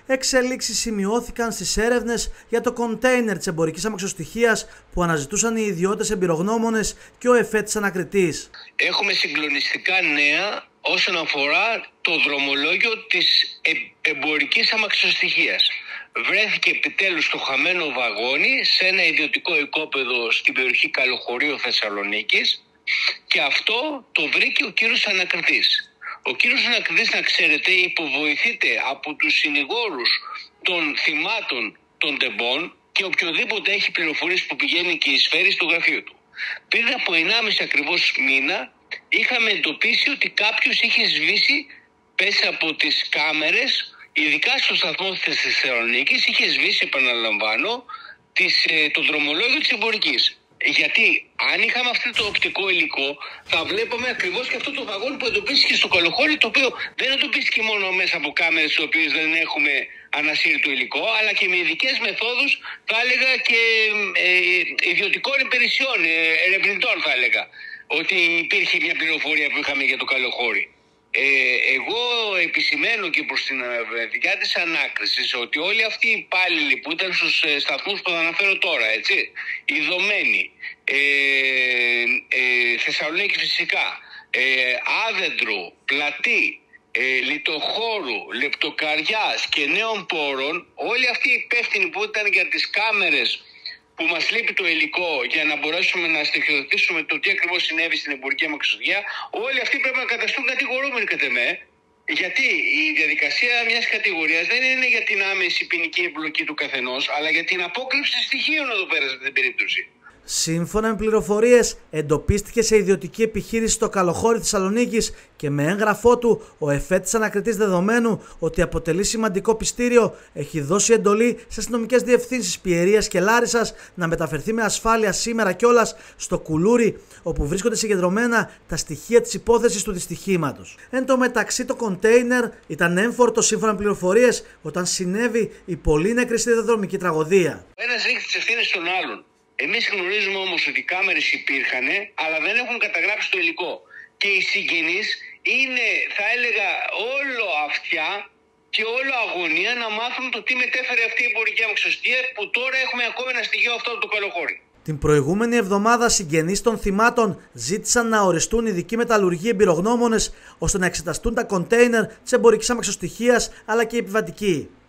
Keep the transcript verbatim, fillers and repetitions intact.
Εξελίξεις σημειώθηκαν στις έρευνες για το κοντέινερ της εμπορικής αμαξοστοιχείας που αναζητούσαν οι ιδιώτες εμπειρογνώμονες και ο ΕΦΕ της ανακριτής. Έχουμε συγκλονιστικά νέα όσον αφορά το δρομολόγιο της εμπορικής αμαξοστοιχείας. Βρέθηκε επιτέλους το χαμένο βαγόνι σε ένα ιδιωτικό οικόπεδο στην περιοχή Καλοχωρίου Θεσσαλονίκης και αυτό το βρήκε ο κύριος ανακριτής. Ο κύριος ανακριτής, να ξέρετε, υποβοηθείται από τους συνηγόρους των θυμάτων των τεμπών και οποιοδήποτε έχει πληροφορίες που πηγαίνει και εισφέρει στο γραφείο του. Πριν από ενάμιση ακριβώς μήνα είχαμε εντοπίσει ότι κάποιος είχε σβήσει πέσει από τις κάμερες, ειδικά στο σταθμό της Θεσσαλονίκης, είχε σβήσει, επαναλαμβάνω, τις, το δρομολόγιο της εμπορικής. Γιατί αν είχαμε αυτό το οπτικό υλικό, θα βλέπαμε ακριβώς και αυτό το βαγόνι που εντοπίστηκε στο Καλοχώρι, το οποίο δεν εντοπίστηκε μόνο μέσα από κάμερες στις οποίες δεν έχουμε ανασύρτο υλικό, αλλά και με ειδικές μεθόδους, θα έλεγα, και ε, ιδιωτικών υπηρεσιών, ε, ερευνητών, θα έλεγα, ότι υπήρχε μια πληροφορία που είχαμε για το Καλοχώρι. Ε, εγώ επισημαίνω και προς την δικιά της ανάκρισης ότι όλοι αυτοί οι υπάλληλοι που ήταν στους σταθμούς που θα αναφέρω τώρα, έτσι, ειδωμένοι, ε, ε, Θεσσαλονίκη φυσικά, ε, Άδεντρου, Πλατή, ε, Λιτοχώρου, Λεπτοκαριάς και Νέων Πόρων, όλοι αυτοί οι υπεύθυνοι που ήταν για τις κάμερες που μας λείπει το υλικό για να μπορέσουμε να στοιχειοθετήσουμε το τι ακριβώς συνέβη στην εμπορική αμαξοστοιχεία, όλοι αυτοί πρέπει να καταστούν κατηγορούμενοι κατ' εμέ, γιατί η διαδικασία μιας κατηγορίας δεν είναι για την άμεση ποινική εμπλοκή του καθενός, αλλά για την απόκρυψη στοιχείων εδώ πέρα σε αυτή την περίπτωση. Σύμφωνα με πληροφορίες, εντοπίστηκε σε ιδιωτική επιχείρηση στο Καλοχώρι Θεσσαλονίκης και με έγγραφό του ο ΕΦΕ της ανακριτής, δεδομένου ότι αποτελεί σημαντικό πιστήριο, έχει δώσει εντολή σε αστυνομικές διευθύνσεις Πιερίας και Λάρισσας να μεταφερθεί με ασφάλεια σήμερα κιόλας στο Κουλούρι, όπου βρίσκονται συγκεντρωμένα τα στοιχεία της υπόθεσης του δυστυχήματος. Εν τω μεταξύ, το κοντέινερ ήταν έμφορτο σύμφωνα με πληροφορίες όταν συνέβη η πολύ νεκρή σιδηροδρομική τραγωδία. Ένας ρίχνει τις ευθύνες στον άλλον. Εμείς γνωρίζουμε όμως ότι οι κάμερες υπήρχαν, αλλά δεν έχουν καταγράψει το υλικό. Και οι συγγενείς είναι, θα έλεγα, όλο αυτιά και όλο αγωνία να μάθουν το τι μετέφερε αυτή η εμπορική αμαξοστοιχεία, που τώρα έχουμε ακόμα ένα στοιχείο αυτό από το Καλοχώρι. Την προηγούμενη εβδομάδα, συγγενείς των θυμάτων ζήτησαν να οριστούν ειδικοί μεταλλουργοί εμπειρογνώμονες ώστε να εξεταστούν τα κοντέινερ της εμπορικής αμαξοστοιχείας αλλά και οι επιβατικοί.